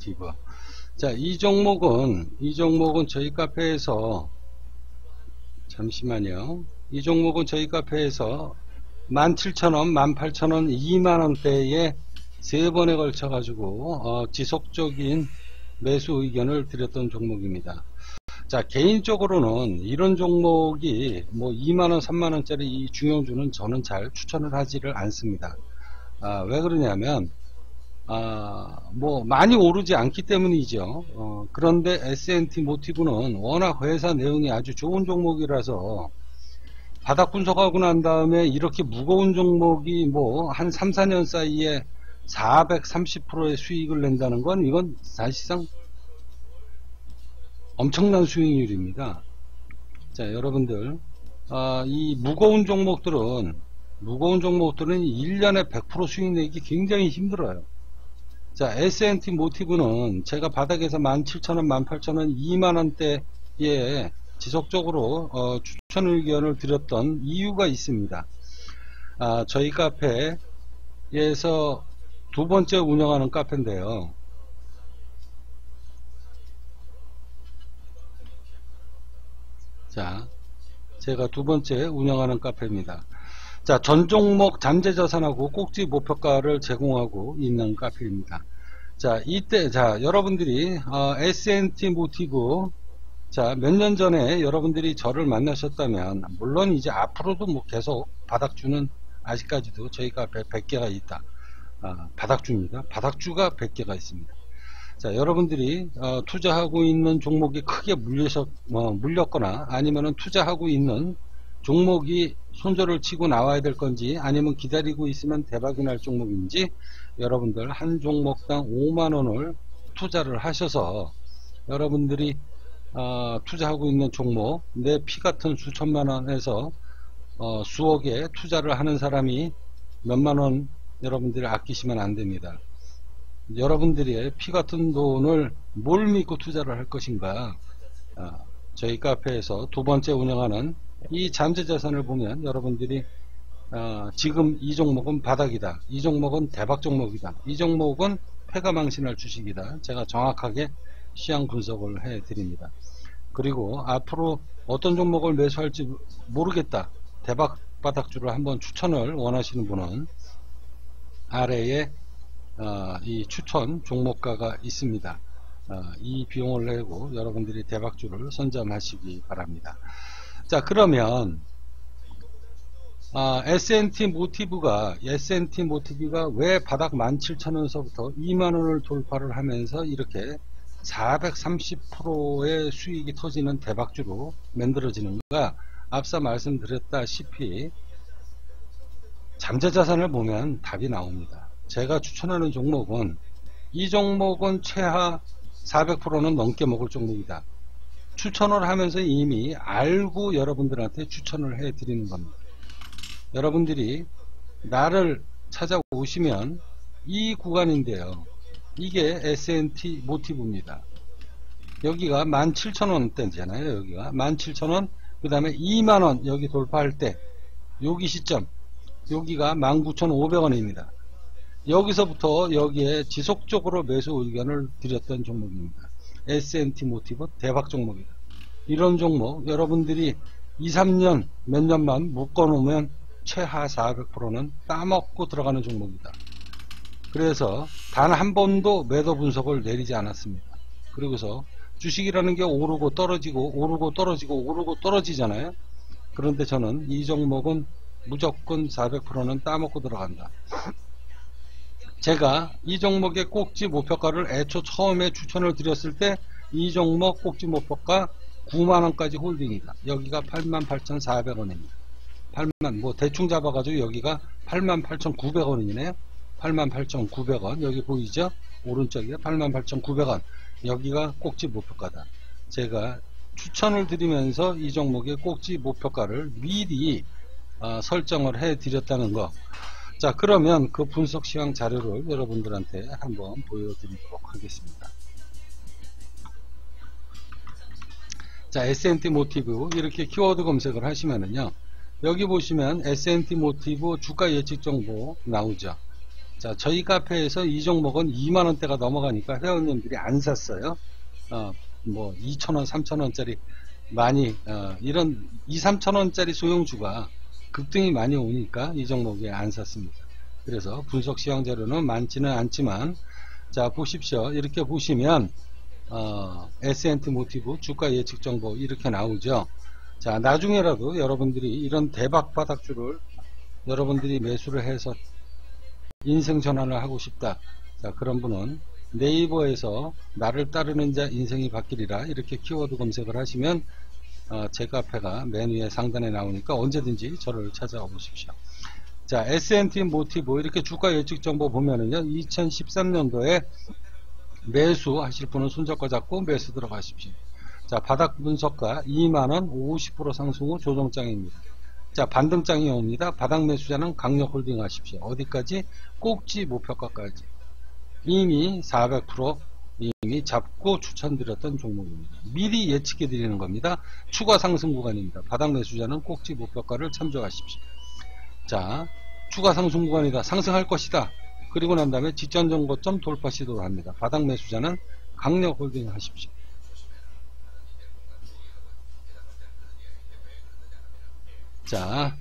모티브. 자, 이 종목은 저희 카페에서, 잠시만요. 이 종목은 저희 카페에서 17,000원, 18,000원, 2만원대에 3번에 걸쳐 가지고 지속적인 매수 의견을 드렸던 종목입니다. 자, 개인적으로는 이런 종목이 뭐 2만원, 3만원짜리 이 중형주는 저는 잘 추천을 하지를 않습니다. 왜 그러냐면 뭐 많이 오르지 않기 때문이죠. 그런데 S&T 모티브는 워낙 회사 내용이 아주 좋은 종목이라서 바닥 분석하고 난 다음에 이렇게 무거운 종목이 뭐 한 3, 4년 사이에 430%의 수익을 낸다는 건 이건 사실상 엄청난 수익률입니다. 자, 여러분들 이 무거운 종목들은 1년에 100% 수익 내기 굉장히 힘들어요. 자, S&T 모티브는 제가 바닥에서 17,000원, 18,000원, 2만원대에 지속적으로 추천 의견을 드렸던 이유가 있습니다. 저희 카페에서 두 번째 운영하는 카페인데요. 자, 제가 두 번째 운영하는 카페입니다. 자, 전 종목 잠재자산하고 꼭지 목표가를 제공하고 있는 카페입니다. 자, 이때, 여러분들이, S&T 모티브, 몇 년 전에 여러분들이 저를 만나셨다면, 물론 이제 앞으로도 뭐 계속 바닥주는 아직까지도 저희 카페에 100개가 있다. 바닥주입니다. 바닥주가 100개가 있습니다. 자, 여러분들이 투자하고 있는 종목이 크게 물렸거나 아니면은 투자하고 있는 종목이 손절을 치고 나와야 될 건지 아니면 기다리고 있으면 대박이 날 종목인지 여러분들 한 종목당 5만원을 투자를 하셔서 여러분들이 투자하고 있는 종목 내 피 같은 수천만원에서 수억에 투자를 하는 사람이 몇만원 여러분들이 아끼시면 안됩니다. 여러분들의 피 같은 돈을 뭘 믿고 투자를 할 것인가. 저희 카페에서 두 번째 운영하는 이 잠재자산을 보면 여러분들이 지금 이 종목은 바닥이다, 이 종목은 대박 종목이다, 이 종목은 패가망신할 주식이다, 제가 정확하게 시향 분석을 해 드립니다. 그리고 앞으로 어떤 종목을 매수할지 모르겠다, 대박 바닥주를 한번 추천을 원하시는 분은 아래에 이 추천 종목가가 있습니다. 이 비용을 내고 여러분들이 대박주를 선점하시기 바랍니다. 자, 그러면 S&T 모티브가 왜 바닥 17,000원서부터 2만원을 돌파를 하면서 이렇게 430%의 수익이 터지는 대박주로 만들어지는가? 앞서 말씀드렸다시피 잠재자산을 보면 답이 나옵니다. 제가 추천하는 종목은 이 종목은 최하 400%는 넘게 먹을 종목이다. 추천을 하면서 이미 알고 여러분들한테 추천을 해 드리는 겁니다. 여러분들이 나를 찾아오시면 이 구간인데요. 이게 S&T 모티브입니다. 여기가 17,000원대잖아요. 여기가 17,000원, 그 다음에 2만원 여기 돌파할 때 여기 시점, 여기가 19,500원입니다. 여기서부터 여기에 지속적으로 매수 의견을 드렸던 종목입니다. S&T 모티브 대박 종목이다. 이런 종목 여러분들이 2, 3년 몇 년만 묶어놓으면 최하 400%는 따먹고 들어가는 종목이다. 그래서 단 한 번도 매도 분석을 내리지 않았습니다. 그리고서 주식이라는 게 오르고 떨어지고 오르고 떨어지고 오르고 떨어지잖아요. 그런데 저는 이 종목은 무조건 400%는 따먹고 들어간다. 제가 이 종목의 꼭지 목표가를 애초 처음에 추천을 드렸을 때 이 종목 꼭지 목표가 9만원까지 홀딩이다. 여기가 88,400원입니다. 8만, 뭐 대충 잡아가지고 여기가 88,900원이네요. 88,900원. 여기 보이죠? 오른쪽에 88,900원. 여기가 꼭지 목표가다. 제가 추천을 드리면서 이 종목의 꼭지 목표가를 미리 설정을 해 드렸다는 거. 자, 그러면 그 분석 시황 자료를 여러분들한테 한번 보여드리도록 하겠습니다. 자, S&T 모티브 이렇게 키워드 검색을 하시면은요, 여기 보시면 S&T 모티브 주가 예측 정보 나오죠. 자, 저희 카페에서 이 종목은 2만원대가 넘어가니까 회원님들이 안 샀어요. 뭐 2,000원, 3,000원짜리 많이 이런 2, 3,000원짜리 소형주가 급등이 많이 오니까 이 종목에 안 샀습니다. 그래서 분석 시황 자료는 많지는 않지만, 자 보십시오. 이렇게 보시면 S&T 모티브 주가 예측 정보 이렇게 나오죠. 자, 나중에라도 여러분들이 이런 대박 바닥주를 여러분들이 매수를 해서 인생 전환을 하고 싶다. 자, 그런 분은 네이버에서 나를 따르는 자 인생이 바뀌리라 이렇게 키워드 검색을 하시면 제 카페가 맨 위에 상단에 나오니까 언제든지 저를 찾아와 보십시오. 자, S&T 모티브 이렇게 주가 예측 정보 보면은요, 2013년도에 매수 하실 분은 손절가 잡고 매수 들어가십시오. 자, 바닥 분석가 2만원 50% 상승 후 조정장입니다. 자, 반등장이 옵니다. 바닥 매수자는 강력 홀딩 하십시오. 어디까지? 꼭지 목표가까지. 이미 400% 이미 잡고 추천드렸던 종목입니다. 미리 예측해 드리는 겁니다. 추가 상승 구간입니다. 바닥 매수자는 꼭지 목표가를 참조하십시오. 자, 추가 상승 구간이다. 상승할 것이다. 그리고 난 다음에 지전 정고점 돌파 시도를 합니다. 바닥 매수자는 강력 홀딩 하십시오. 자,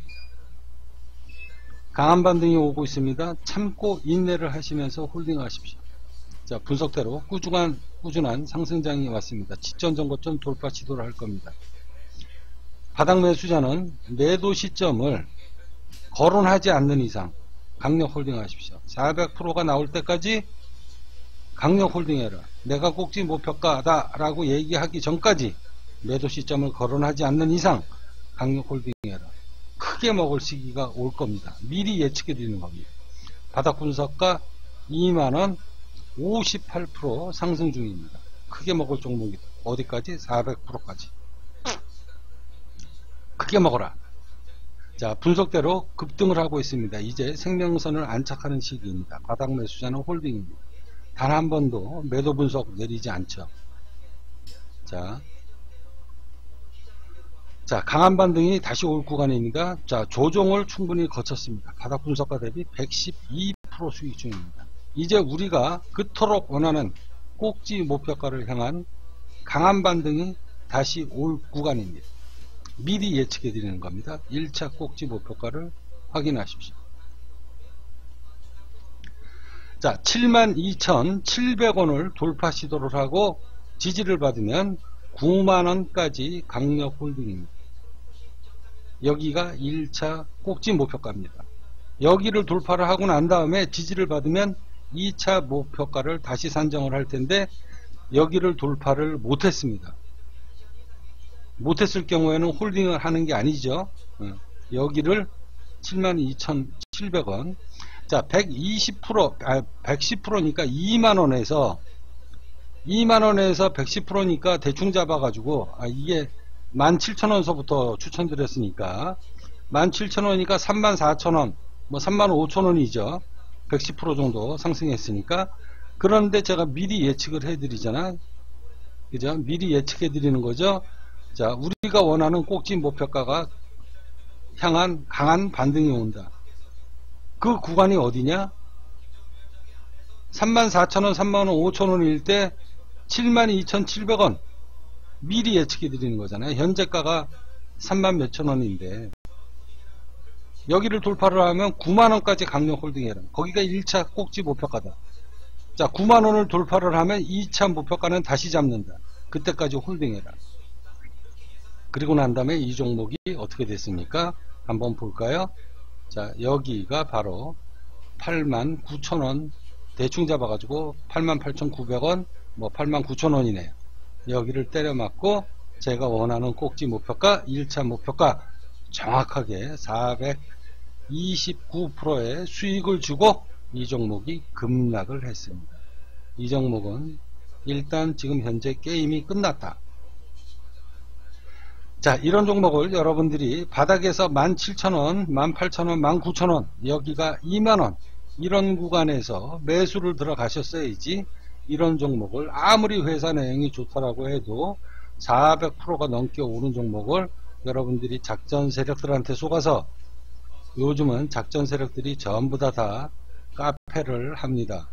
강한 반등이 오고 있습니다. 참고 인내를 하시면서 홀딩 하십시오. 자, 분석대로 꾸준한 상승장이 왔습니다. 지전 정고점 돌파 시도를 할 겁니다. 바닥 매수자는 매도 시점을 거론하지 않는 이상 강력 홀딩 하십시오. 400%가 나올 때까지 강력 홀딩해라. 내가 꼭지 목표가다 라고 얘기하기 전까지 매도 시점을 거론하지 않는 이상 강력 홀딩해라. 크게 먹을 시기가 올 겁니다. 미리 예측해 드리는 겁니다. 바닥 분석가 2만원 58% 상승 중입니다. 크게 먹을 종목이다. 어디까지? 400%까지. 크게 먹어라. 자, 분석대로 급등을 하고 있습니다. 이제 생명선을 안착하는 시기입니다. 바닥 매수자는 홀딩입니다. 단 한 번도 매도 분석 내리지 않죠. 자, 강한 반등이 다시 올 구간입니다. 자, 조정을 충분히 거쳤습니다. 바닥 분석가 대비 112% 수익 중입니다. 이제 우리가 그토록 원하는 꼭지 목표가를 향한 강한 반등이 다시 올 구간입니다. 미리 예측해 드리는 겁니다. 1차 꼭지 목표가를 확인하십시오. 자, 72,700원을 돌파 시도를 하고 지지를 받으면 9만원까지 강력 홀딩입니다. 여기가 1차 꼭지 목표가입니다. 여기를 돌파를 하고 난 다음에 지지를 받으면 2차 목표가를 다시 산정을 할 텐데 여기를 돌파를 못했습니다. 못했을 경우에는 홀딩을 하는 게 아니죠. 여기를 72,700원. 자, 110%니까 2만원에서 110%니까 대충 잡아가지고, 이게 17,000원서부터 추천드렸으니까, 17,000원이니까 34,000원, 뭐 35,000원이죠. 110% 정도 상승했으니까. 그런데 제가 미리 예측을 해드리잖아. 그죠? 미리 예측해드리는 거죠. 자, 우리가 원하는 꼭지 목표가가 향한 강한 반등이 온다. 그 구간이 어디냐? 34,000원, 35,000원일 때 72,700원 미리 예측해 드리는 거잖아요. 현재가가 3만 몇천 원인데 여기를 돌파를 하면 9만원까지 강력 홀딩해라. 거기가 1차 꼭지 목표가다. 자, 9만원을 돌파를 하면 2차 목표가는 다시 잡는다. 그때까지 홀딩해라. 그리고 난 다음에 이 종목이 어떻게 됐습니까? 한번 볼까요? 자, 여기가 바로 89,000원 대충 잡아가지고 88,900원 뭐 89,000원이네요. 여기를 때려 맞고 제가 원하는 꼭지 목표가 1차 목표가 정확하게 429%의 수익을 주고 이 종목이 급락을 했습니다. 이 종목은 일단 지금 현재 게임이 끝났다. 자, 이런 종목을 여러분들이 바닥에서 17,000원, 18,000원, 19,000원 여기가 2만원 이런 구간에서 매수를 들어가셨어야지 이런 종목을 아무리 회사 내용이 좋다라고 해도 400%가 넘게 오른 종목을 여러분들이 작전 세력들한테 속아서 요즘은 작전 세력들이 전부 다 카페 카페를 합니다.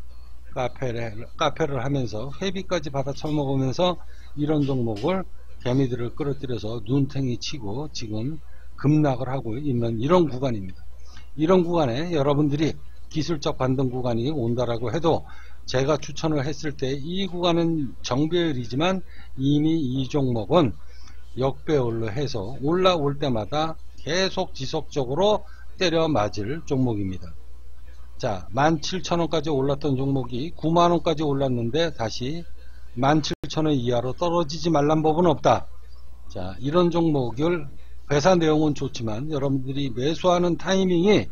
카페를 하면서 회비까지 받아 처먹으면서 이런 종목을 개미들을 끌어들여서 눈탱이 치고 지금 급락을 하고 있는 이런 구간입니다. 이런 구간에 여러분들이 기술적 반등 구간이 온다라고 해도 제가 추천을 했을 때 이 구간은 정배열이지만 이미 이 종목은 역배열로 해서 올라올 때마다 계속 지속적으로 때려 맞을 종목입니다. 자, 17,000원까지 올랐던 종목이 9만원까지 올랐는데 다시 17,000원 이하로 떨어지지 말란 법은 없다. 자, 이런 종목을 회사 내용은 좋지만 여러분들이 매수하는 타이밍이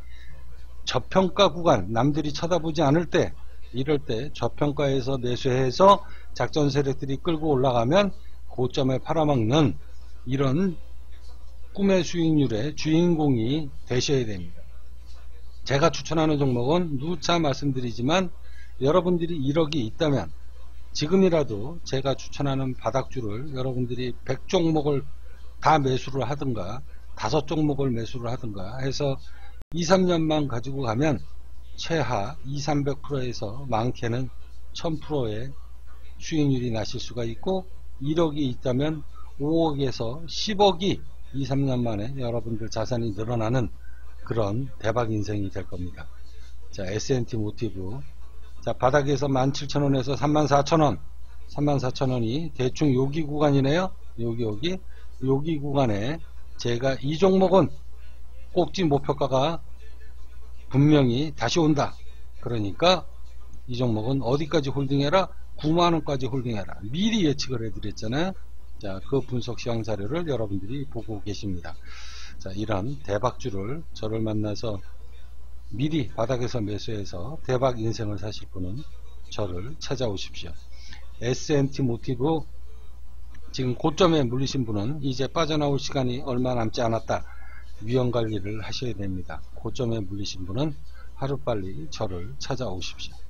저평가 구간, 남들이 쳐다보지 않을 때, 이럴 때 저평가에서 매수해서 작전 세력들이 끌고 올라가면 고점에 팔아먹는 이런 꿈의 수익률의 주인공이 되셔야 됩니다. 제가 추천하는 종목은 누차 말씀드리지만 여러분들이 1억이 있다면 지금이라도 제가 추천하는 바닥주를 여러분들이 100종목을 다 매수를 하든가 5종목을 매수를 하든가 해서 2, 3년만 가지고 가면 최하 200~300%에서 많게는 1000%의 수익률이 나실 수가 있고 1억이 있다면 5억에서 10억이 2, 3년 만에 여러분들 자산이 늘어나는 그런 대박 인생이 될 겁니다. 자, S&T 모티브. 자, 바닥에서 17,000원에서 34,000원. 34,000원이 대충 여기 구간이네요. 여기 구간에 제가 이 종목은 꼭지 목표가가 분명히 다시 온다. 그러니까 이 종목은 어디까지 홀딩해라? 9만원까지 홀딩해라. 미리 예측을 해드렸잖아요. 자, 그 분석 시황 자료를 여러분들이 보고 계십니다. 자, 이런 대박주를 저를 만나서 미리 바닥에서 매수해서 대박 인생을 사실 분은 저를 찾아오십시오. S&T 모티브 지금 고점에 물리신 분은 이제 빠져나올 시간이 얼마 남지 않았다. 위험관리를 하셔야 됩니다. 고점에 물리신 분은 하루빨리 저를 찾아오십시오.